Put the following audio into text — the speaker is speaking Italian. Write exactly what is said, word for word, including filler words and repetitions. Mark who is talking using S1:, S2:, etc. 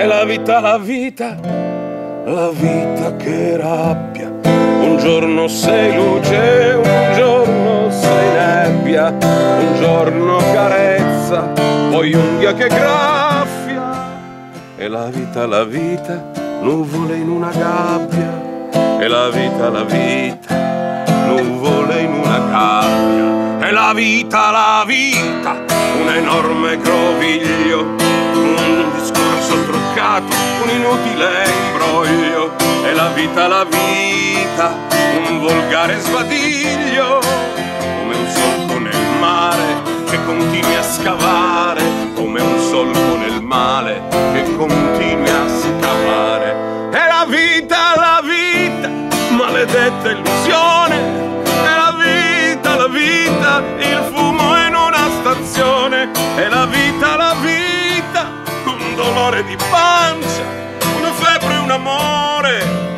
S1: È la vita, la vita, la vita che rabbia. Un giorno sei luce, un giorno sei nebbia, un giorno carezza, poi unghia che graffia. È la vita, la vita, nuvole in una gabbia. È la vita, la vita, nuvole in una gabbia. È la vita, la vita, un enorme groviglio, un discorso truccato, un inutile imbroglio. È la vita, la vita, un volgare sbadiglio, come un solco nel mare che continui a scavare, come un solco nel male che continui a scavare. È la vita, la vita, maledetta illusione. È la vita, la vita, il fumo in una stazione. È la vita, la vita, un dolore di pancia, una febbre, un amore.